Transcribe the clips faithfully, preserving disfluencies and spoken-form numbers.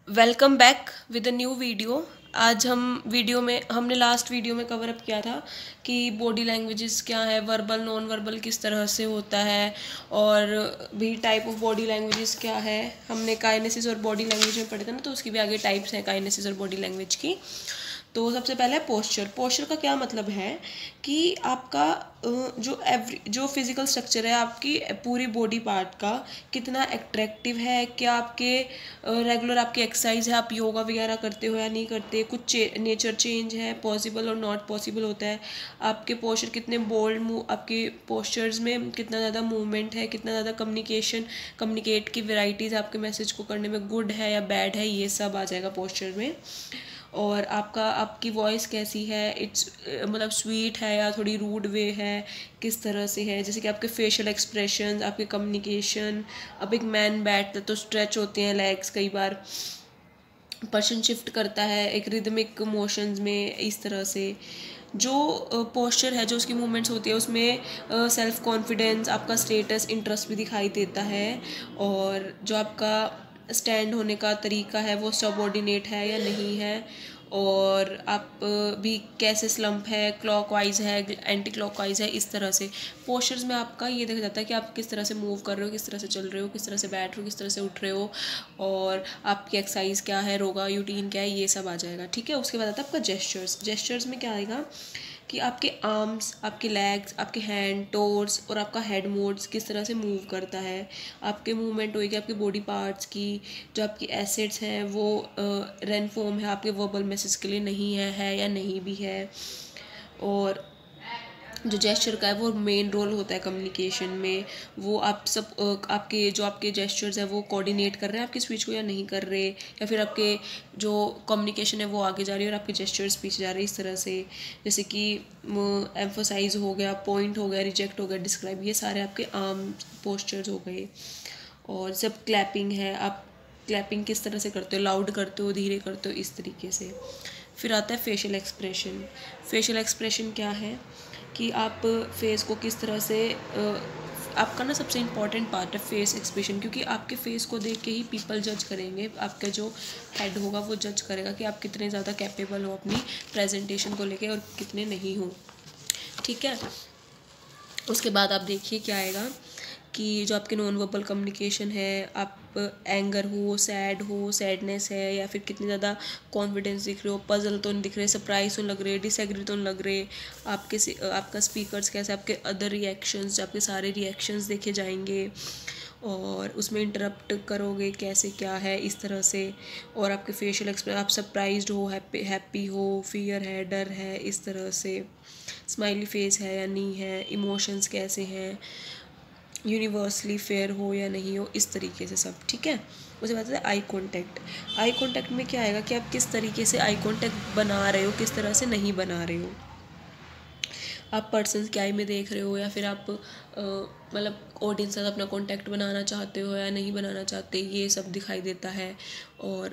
Welcome back with a new video. आज हम वीडियो में हमने लास्ट वीडियो में कवर अप किया था कि बॉडी लैंग्वेजेस क्या है, वर्बल नॉन वर्बल किस तरह से होता है और भी टाइप ऑफ बॉडी लैंग्वेजेस क्या है। हमने काइनेसिस और बॉडी लैंग्वेज में पढ़े थे ना, तो उसकी भी आगे टाइप्स हैं काइनेसिस और बॉडी लैंग्वेज की। तो सबसे पहले है पोस्चर। पोस्चर का क्या मतलब है कि आपका जो एवरी जो फिजिकल स्ट्रक्चर है आपकी पूरी बॉडी पार्ट का कितना अट्रैक्टिव है, क्या आपके रेगुलर आपकी एक्सरसाइज है, आप योगा वगैरह करते हो या नहीं करते, कुछ नेचर चेंज है पॉसिबल और नॉट पॉसिबल होता है, आपके पोस्चर कितने बोल्ड मूव, आपके पोस्चर्स में कितना ज़्यादा मूवमेंट है, कितना ज़्यादा कम्युनिकेशन कम्युनिकेट की वेराइटीज़ आपके मैसेज को करने में गुड है या बैड है, ये सब आ जाएगा पोस्चर में। और आपका आपकी वॉइस कैसी है, इट्स मतलब स्वीट है या थोड़ी रूड वे है, किस तरह से है, जैसे कि आपके फेशियल एक्सप्रेशन, आपके कम्युनिकेशन। अब एक मैन बैठता है तो स्ट्रेच होते हैं लेग्स, कई बार पर्सन शिफ्ट करता है एक रिदमिक मोशंस में, इस तरह से जो पोस्चर है, जो उसकी मूवमेंट्स होती है उसमें सेल्फ कॉन्फिडेंस, आपका स्टेटस, इंटरेस्ट भी दिखाई देता है। और जो आपका स्टैंड होने का तरीका है वो सबऑर्डिनेट है या नहीं है, और आप भी कैसे स्लम्प है, क्लॉकवाइज है, एंटी क्लॉकवाइज है, इस तरह से पोस्चर्स में आपका ये देखा जाता है कि आप किस तरह से मूव कर रहे हो, किस तरह से चल रहे हो, किस तरह से बैठ रहे हो, किस तरह से उठ रहे हो, और आपकी एक्सरसाइज क्या है, रोगा यूटीन क्या है, ये सब आ जाएगा। ठीक है, उसके बाद आता है आपका जेस्चर्स। जेस्चर्स में क्या आएगा कि आपके आर्म्स, आपके लेग्स, आपके हैंड, टोर्स और आपका हेड मोड्स किस तरह से मूव करता है, आपके मूवमेंट होगी आपके बॉडी पार्ट्स की, जो आपकी एसिड्स हैं वो रेन फॉर्म है आपके वर्बल मैसेज के लिए नहीं है है या नहीं भी है। और जो जेस्चर का है वो मेन रोल होता है कम्युनिकेशन में, वो आप सब आपके जो आपके जेस्चर्स है वो कोऑर्डिनेट कर रहे हैं आपकी स्पीच को या नहीं कर रहे, या फिर आपके जो कम्युनिकेशन है वो आगे जा रही है और आपके जेस्चर्स पीछे जा रहे हैं, इस तरह से। जैसे कि एम्फोसाइज हो गया, पॉइंट हो गया, रिजेक्ट हो गया, डिस्क्राइब, ये सारे आपके आर्म पोस्चर्स हो गए। और जब क्लैपिंग है, आप क्लैपिंग किस तरह से करते हो, लाउड करते हो, धीरे करते हो, इस तरीके से। फिर आता है फेशियल एक्सप्रेशन। फेशियल एक्सप्रेशन क्या है कि आप फेस को किस तरह से, आपका ना सबसे इम्पॉर्टेंट पार्ट है फेस एक्सप्रेशन, क्योंकि आपके फेस को देख के ही पीपल जज करेंगे, आपका जो हेड होगा वो जज करेगा कि आप कितने ज़्यादा कैपेबल हो अपनी प्रेजेंटेशन को लेके और कितने नहीं हो। ठीक है, उसके बाद आप देखिए क्या आएगा कि जो आपके नॉन वर्बल कम्युनिकेशन है, आप एंगर हो, सैड हो, सैडनेस है, या फिर कितनी ज़्यादा कॉन्फिडेंस दिख रहे हो, पजल तो नहीं दिख रहे, सरप्राइज तो लग रहे, डिसएग्री तो नहीं लग रहे, आपके आपका स्पीकर्स कैसे, आपके अदर रिएक्शंस, आपके सारे रिएक्शंस देखे जाएंगे, और उसमें इंटरप्ट करोगे कैसे क्या है, इस तरह से। और आपके फेशियल एक्सप्रेशन, आप सरप्राइज्ड हो, हैप्पी हैप्पी हो, फियर है, डर है, इस तरह से। स्माइली फेस है या नहीं है, इमोशंस कैसे हैं, यूनिवर्सली फेयर हो या नहीं हो, इस तरीके से सब। ठीक है, उसके बाद है आई कांटेक्ट। आई कांटेक्ट में क्या आएगा कि आप किस तरीके से आई कांटेक्ट बना रहे हो, किस तरह से नहीं बना रहे हो, आप पर्सन के आई में देख रहे हो या फिर आप मतलब ऑडियंस के साथ अपना कांटेक्ट बनाना चाहते हो या नहीं बनाना चाहते, ये सब दिखाई देता है। और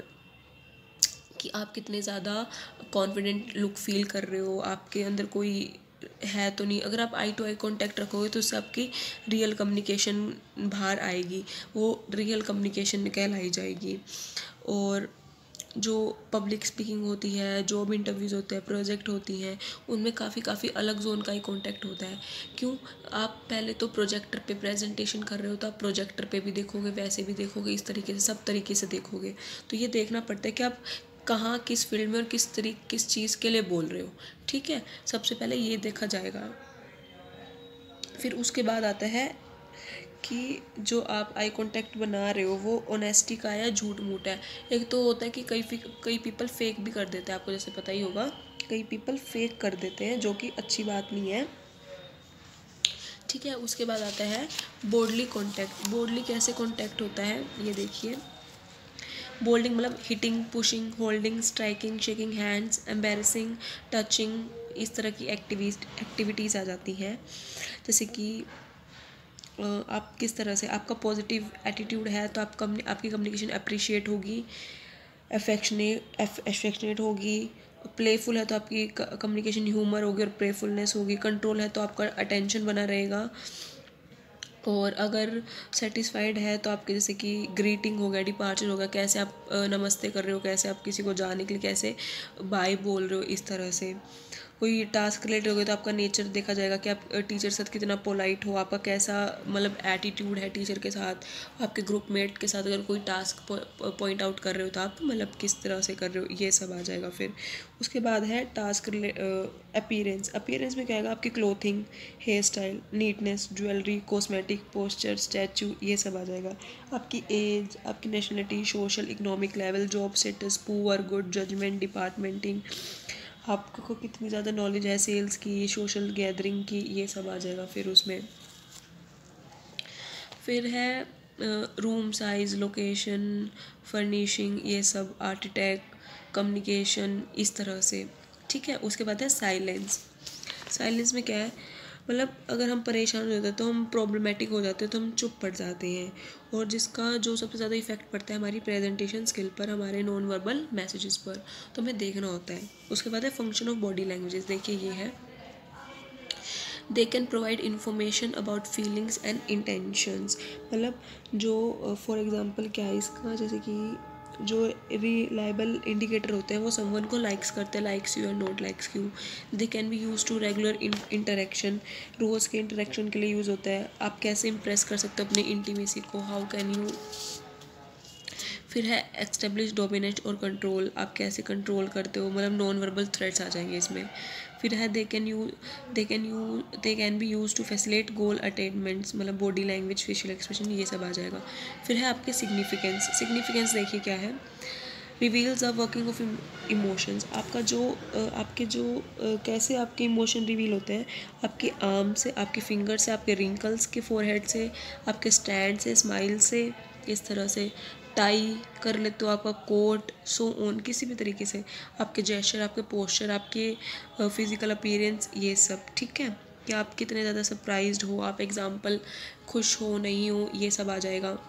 कि आप कितने ज़्यादा कॉन्फिडेंट लुक फील कर रहे हो, आपके अंदर कोई है तो नहीं। अगर आप आई टू आई कांटेक्ट रखोगे तो उससे आपकी रियल कम्युनिकेशन बाहर आएगी, वो रियल कम्युनिकेशन कहलाई जाएगी। और जो पब्लिक स्पीकिंग होती है, जॉब इंटरव्यूज़ होते हैं, प्रोजेक्ट होती हैं, उनमें काफ़ी काफ़ी अलग जोन का ही कांटेक्ट होता है। क्यों, आप पहले तो प्रोजेक्टर पे प्रेजेंटेशन कर रहे हो तो आप प्रोजेक्टर पे भी देखोगे, वैसे भी देखोगे, इस तरीके से सब तरीके से देखोगे। तो ये देखना पड़ता है कि आप कहाँ, किस फील्ड में और किस तरीके किस चीज़ के लिए बोल रहे हो। ठीक है, सबसे पहले ये देखा जाएगा। फिर उसके बाद आता है कि जो आप आई कांटेक्ट बना रहे हो वो ऑनेस्टी का है या झूठ मूठ है। एक तो होता है कि कई कई पीपल फेक भी कर देते हैं, आपको जैसे पता ही होगा, कई पीपल फेक कर देते हैं, जो कि अच्छी बात नहीं है। ठीक है, उसके बाद आता है बोल्डली कांटेक्ट। बोल्डली कैसे कांटेक्ट होता है ये देखिए। बोल्डिंग मतलब hitting, pushing, holding, striking, shaking hands, embarrassing, touching, इस तरह की एक्टिविट एक्टिविटीज़ आ जाती हैं। जैसे कि आप किस तरह से, आपका पॉजिटिव एटीट्यूड है तो आप कम आपकी कम्युनिकेशन अप्रिशिएट होगी, अफेक्शनेट अफेक्शनेट होगी, प्लेफुल है तो आपकी कम्युनिकेशन ह्यूमर होगी और प्लेफुलनेस होगी, कंट्रोल है तो आपका अटेंशन बना रहेगा, और अगर सेटिस्फाइड है तो आपके जैसे कि ग्रीटिंग हो गया, डिपार्चर हो गया, कैसे आप नमस्ते कर रहे हो, कैसे आप किसी को जाने के लिए कैसे बाय बोल रहे हो, इस तरह से। कोई टास्क रिलेटेड हो गया तो आपका नेचर देखा जाएगा कि आप टीचर के साथ कितना पोलाइट हो, आपका कैसा मतलब एटीट्यूड है टीचर के साथ, आपके ग्रुप मेट के साथ अगर कोई टास्क पॉइंट आउट कर रहे हो तो आप मतलब किस तरह से कर रहे हो, ये सब आ जाएगा। फिर उसके बाद है टास्क अपीयरेंस। अपीयरेंस में क्या आएगा, आपकी clothing, hair style, neatness, jewellery, cosmetic, posture, statue, ये सब आ जाएगा। आपकी एज, आपकी nationality, social economic level, job status, poor, good, judgement, departmenting, आपको कितनी ज़्यादा नॉलेज है सेल्स की, सोशल गैदरिंग की, ये सब आ जाएगा। फिर उसमें फिर है रूम साइज, लोकेशन, फर्निशिंग, ये सब, आर्किटेक्ट, कम्युनिकेशन, इस तरह से, ठीक है। उसके बाद है साइलेंस। साइलेंस में क्या है, मतलब अगर हम परेशान हो जाते हैं तो हम प्रॉब्लमेटिक हो जाते हैं तो हम चुप पड़ जाते हैं, और जिसका जो सबसे ज़्यादा इफेक्ट पड़ता है हमारी प्रेजेंटेशन स्किल पर, हमारे नॉन वर्बल मैसेजेस पर, तो हमें देखना होता है। उसके बाद है फंक्शन ऑफ बॉडी लैंग्वेजेस। देखिए ये है, they can provide information about feelings and intentions. मतलब जो फॉर एग्जांपल क्या है इसका, जैसे कि जो रिलायबल इंडिकेटर होते हैं वो समवन को लाइक्स करते हैं, लाइक्स यू और not likes you. They can be use to regular interaction, रोज़ के इंटरेक्शन के लिए यूज़ होता है। आप कैसे इंप्रेस कर सकते हो अपनी इंटीमेसी को, हाउ कैन यू। फिर है एस्टेब्लिश डोमिनेट और कंट्रोल, आप कैसे कंट्रोल करते हो, मतलब नॉन वर्बल थ्रेड्स आ जाएंगे इसमें। फिर है they can you they can you they can be use to facilitate goal attainments, मतलब बॉडी लैंग्वेज, फेशियल एक्सप्रेशन, ये सब आ जाएगा। फिर है आपके सिग्निफिकेंस। सिग्निफिकेंस देखिए क्या है, reveals a working of emotions. आपका जो आपके जो कैसे आपके इमोशन रिवील होते हैं, आपके आर्म से, आपके फिंगर से, आपके रिंकल्स के फोरहेड से, आपके स्टैंड से, स्माइल से, इस तरह से। टाई कर ले तो आपका कोट, सो ऑन, किसी भी तरीके से आपके जेस्चर, आपके पोस्चर, आपके फिजिकल अपीयरेंस, ये सब, ठीक है। कि आप कितने ज़्यादा सरप्राइज्ड हो, आप एग्जाम्पल खुश हो नहीं हो, ये सब आ जाएगा।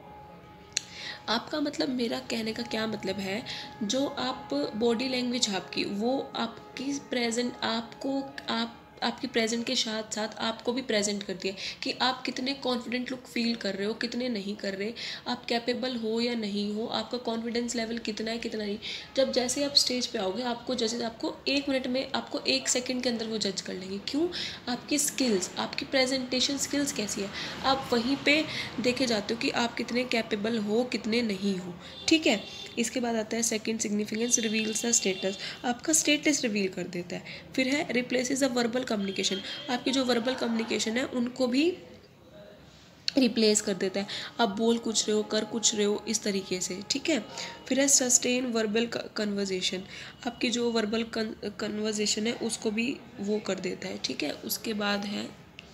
आपका मतलब, मेरा कहने का क्या मतलब है, जो आप बॉडी लैंग्वेज आपकी, वो आपकी प्रेजेंट आपको आप आपकी प्रेजेंट के साथ साथ आपको भी प्रेजेंट करती है कि आप कितने कॉन्फिडेंट लुक फील कर रहे हो, कितने नहीं कर रहे, आप कैपेबल हो या नहीं हो, आपका कॉन्फिडेंस लेवल कितना है कितना नहीं। जब जैसे आप स्टेज पे आओगे, आपको जैसे आपको एक मिनट में, आपको एक सेकंड के अंदर वो जज कर लेंगे। क्यों? आपकी स्किल्स, आपकी प्रेजेंटेशन स्किल्स कैसी है, आप वहीं पे देखे जाते हो कि आप कितने कैपेबल हो, कितने नहीं हो, ठीक है। इसके बाद आता है second significance, reveals the status, आपका स्टेटस रिवील कर देता है। फिर है रिप्लेसेस द वर्बल कम्युनिकेशन, आपकी जो वर्बल कम्युनिकेशन है उनको भी रिप्लेस कर देता है, आप बोल कुछ रहे हो, कर कुछ रहे हो, इस तरीके से, ठीक है। फिर है सस्टेन वर्बल कन्वर्जेशन, आपकी जो वर्बल कन्वर्जेशन है उसको भी वो कर देता है, ठीक है। उसके बाद है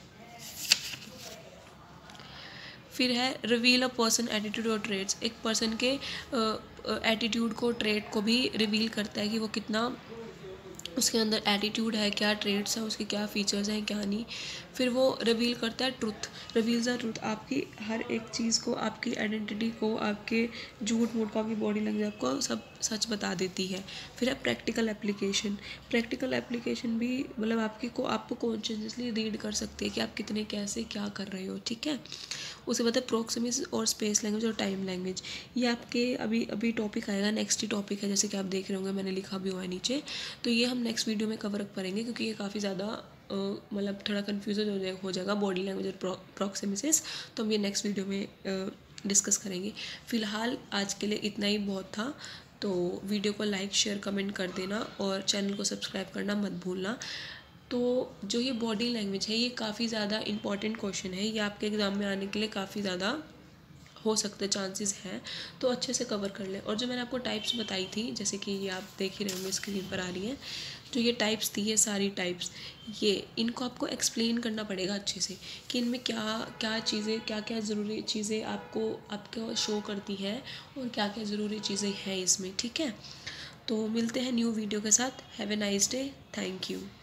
फिर है रिवील अ पर्सन एटीट्यूड और ट्रेड्स, एक पर्सन के एटीट्यूड को, ट्रेड को भी रिवील करता है कि वो कितना उसके अंदर एटीट्यूड है, क्या ट्रेड्स हैं उसके, क्या फीचर्स हैं, क्या नहीं। फिर वो रिवील करता है ट्रुथ, रिवील्स द ट्रुथ, आपकी हर एक चीज़ को, आपकी आइडेंटिटी को, आपके झूठ मूठ को, आपकी बॉडी लैंग्वेज आपको सब सच बता देती है। फिर है प्रैक्टिकल एप्लीकेशन, प्रैक्टिकल एप्लीकेशन भी मतलब आपकी को आपको कॉन्शियसली रीड कर सकती है कि आप कितने कैसे क्या कर रहे हो, ठीक है। उसके बाद है प्रोक्सिमिक्स और स्पेस लैंग्वेज और टाइम लैंग्वेज, ये आपके अभी अभी टॉपिक आएगा, नेक्स्ट ही टॉपिक है, जैसे कि आप देख रहे होंगे मैंने लिखा भी हुआ है नीचे। तो ये हम नेक्स्ट वीडियो में कवर करेंगे क्योंकि ये काफ़ी ज़्यादा मतलब थोड़ा कन्फ्यूजन हो जाएगा हो जाएगा बॉडी लैंग्वेज और प्रोक्सिमिक्स, तो हम ये नेक्स्ट वीडियो में डिस्कस करेंगे। फ़िलहाल आज के लिए इतना ही बहुत था, तो वीडियो को लाइक शेयर कमेंट कर देना और चैनल को सब्सक्राइब करना मत भूलना। तो जो ये बॉडी लैंग्वेज है ये काफ़ी ज़्यादा इंपॉर्टेंट क्वेश्चन है, ये आपके एग्ज़ाम में आने के लिए काफ़ी ज़्यादा हो सकते चांसेस हैं, तो अच्छे से कवर कर लें। और जो मैंने आपको टाइप्स बताई थी, जैसे कि ये आप देख ही रहे होंगे स्क्रीन पर आ रही हैं, जो ये टाइप्स थी, ये सारी टाइप्स, ये इनको आपको एक्सप्लेन करना पड़ेगा अच्छे से कि इनमें क्या क्या चीज़ें, क्या क्या ज़रूरी चीज़ें आपको आपको शो करती हैं और क्या क्या ज़रूरी चीज़ें हैं इसमें, ठीक है। तो मिलते हैं न्यू वीडियो के साथ। Have a nice day, thank you.